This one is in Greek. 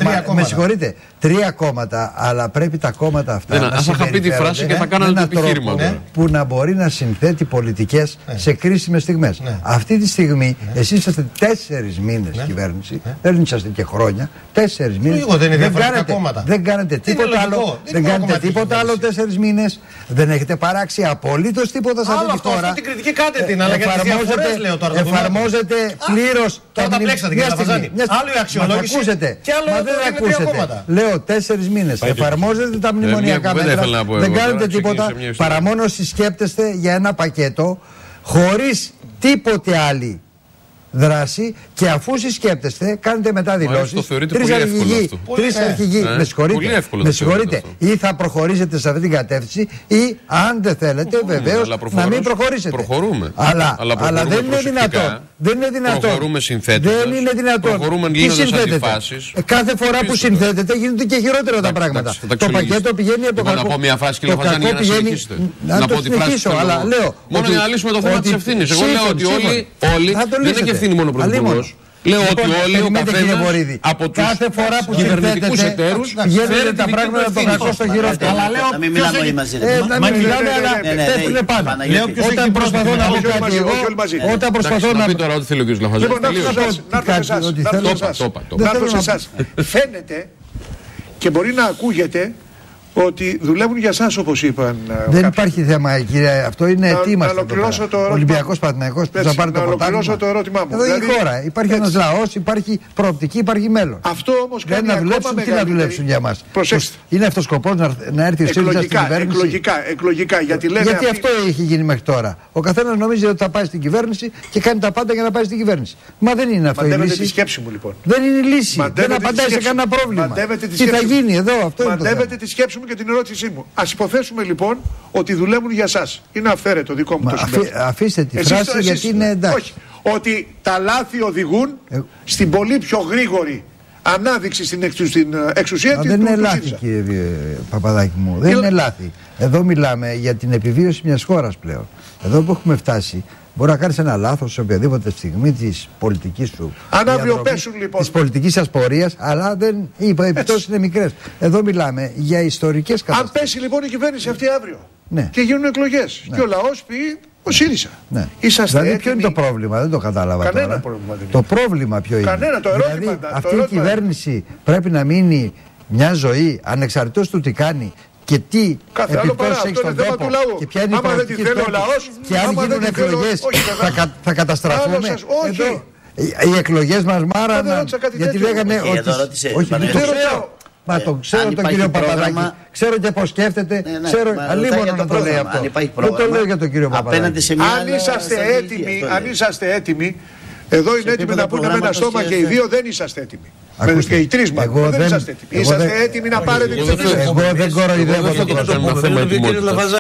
Με συγχωρείτε, 3 κόμματα, αλλά πρέπει τα κόμματα αυτά να είχα πει τη φράση και θα κάνανε το επιχείρημα που να μπορεί να συνθέτει πολιτικές σε κρίσιμες στιγμές. Αυτή τη στιγμή εσείς είσαστε 4 μήνες κυβέρνηση, δεν είσαστε και χρόνια, 4 μήνες. Δεν κάνετε τίποτα άλλο. Δεν κάνετε τίποτα άλλο 4 μήνες. Δεν έχετε παράξει απολύτως τίποτα σε αυτή τη χώρα. Αυτή την κριτική κάντε την, αλλά για τις διαφορές λέω τώρα. Εφαρμόζετε πλήρως. Τώρα τα πλέξατε κύριε Λαφαζάνη. Άλλο η αξιολόγηση και άλλο το είναι 3 κόμματα. Λέω 4 μήνες. Εφαρμόζετε τα μνημονιακά μέτρα. Δεν κάνετε τίποτα παρά μόνο συσκέπτεστε για ένα πακέτο χωρίς τίποτε άλλη δράση και αφού συσκέπτεστε κάνετε μετά δηλώσεις. 3 αρχηγοί. Με συγχωρείτε. Ή θα προχωρήσετε σε αυτή την κατεύθυνση ή αν δεν θέλετε βεβαίως να μην προχωρήσετε. Αλλά δεν είναι δυνατόν. Δεν είναι δυνατόν. Προχωρούμε συνθέτοντας. Δεν είναι δυνατόν. Προχωρούμε λύνοντας αντιφάσεις. Κάθε φορά που συνθέτεται γίνονται και χειρότερα τα πράγματα. Το πακέτο πηγαίνει από το κακό. Να πω μια φράση, κύριε Λαφαζάνη, για να συνεχίσετε. Να πω τη φράση. Μόνο για να λύσουμε το θέμα της ευθύνης. Εγώ λέω ότι όλοι δεν είναι και ευθύνη μόνο ο Πρωθυπουργός. Λέω ότι όλοι ο καθένας από τους κυβερνητικούς εταίρους φέρει τα πράγματα από το κακό στο χειρότερο. Αλλά λέω να μην μιλάμε όλοι μαζί. Να μην μιλάμε, αλλά πέφτουνε πάνω. Όταν προσπαθώ να πω κάτι εγώ, όταν προσπαθώ να πει τώρα ό,τι θέλει ο κ. Λαφαζάνη. Να έρθω σε εσάς. Φαίνεται και μπορεί να ακούγεται ότι δουλεύουν για εσάς, όπως είπαν. Δεν υπάρχει θέμα, κύριε. Αυτό είναι αιτήμα. Ολυμπιακός Παναθηναϊκός που θα πάρει το πρωτάθλημα. Να ολοκληρώσω το ερώτημά μου. Εδώ είναι η χώρα. Υπάρχει ένας λαός, υπάρχει προοπτική, υπάρχει μέλλον. Αυτό όμως κάνει να δουλέψουν, τι να δουλέψουν για μας. Προσέξτε. Είναι αυτός σκοπός να έρθει ο ΣΥΡΙΖΑ στην κυβέρνηση. Εκλογικά. Γιατί αυτό έχει γίνει μέχρι τώρα. Ο καθένας νομίζει ότι θα πάει στην κυβέρνηση και κάνει τα πάντα για να πάει στην κυβέρνηση. Μα δεν είναι αυτό η λύση. Μαντεύετε τη σκέψη μου λοιπόν. Δεν είναι η λύση. Δεν απαντάει σε κανένα πρόβλημα. Τι θα γίνει εδώ, αυτό είναι. Μαντεύετε τη σκέψη μου και την ερώτησή μου. Ας υποθέσουμε λοιπόν ότι δουλεύουν για σας. Είναι αυθαίρετο δικό μου το συμπέρασμα. Αφήστε τη φράση γιατί είναι εντάξει. Όχι. Ότι τα λάθη οδηγούν στην πολύ πιο γρήγορη ανάδειξη στην εξουσία της. Δεν είναι λάθη, κύριε Παπαδάκη μου. Δεν είναι λάθη. Εδώ μιλάμε για την επιβίωση μιας χώρας πλέον. Εδώ που έχουμε φτάσει. Μπορεί να κάνεις ένα λάθος σε οποιαδήποτε στιγμή της πολιτικής σου. Αν αύριο πέσουν λοιπόν. Της πολιτικής σας πορείας, αλλά οι επιπτώσεις είναι μικρές. Εδώ μιλάμε για ιστορικές καταστάσεις. Αν πέσει λοιπόν η κυβέρνηση αυτή αύριο και γίνουν εκλογές και ο λαός πει ο ΣΥΡΙΖΑ. Είσαστε δηλαδή, ποιο είναι το πρόβλημα, δεν το κατάλαβα. Κανένα τώρα. πρόβλημα δεν είναι. Το πρόβλημα ποιο είναι. Κανένα, το ερώτημα. Δηλαδή, αυτή η κυβέρνηση πρέπει να μείνει μια ζωή ανεξαρτήτως του τι κάνει. Και τι επιπτώσεις έχει στον τόπο και ποια είναι η πολιτική στόχη και αν γίνουν εκλογές θα καταστραφούμε. Όχι. Οι εκλογές μας μάραναν γιατί λέγανε ότι... Όχι, δεν το ξέρω. Μα το ξέρω τον κύριο Παπαδάκη. Ξέρω και πώς σκέφτεται. Ξέρω αλίμονο να το λέει αυτό. Δεν το λέω για τον κύριο Παπαδάκη. Αν είσαστε έτοιμοι, εδώ είναι έτοιμοι να πούνε με ένα στόμα και οι δύο δεν είσαστε έτοιμοι. Και οι τρεις μας δεν είσαστε έτοιμοι. Είσαστε έτοιμοι να πάρετε τις ευθύνες. Εγώ δεν κοροϊδεύω τον κόσμο.